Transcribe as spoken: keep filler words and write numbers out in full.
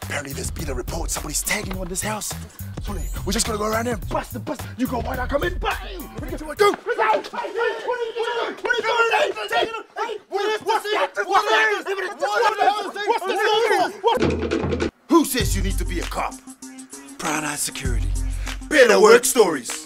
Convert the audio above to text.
Apparently there's been a report. Somebody's tagging on this house. Sole, we're just gonna go around there and bust the bust. You go white, I come in. Bang! What do you do? Go! What are you doing? What are you doing? Taking him! Hey! What's that? What's that? What's that? Who says you need to be a cop? Brown Eye Security. Better work stories.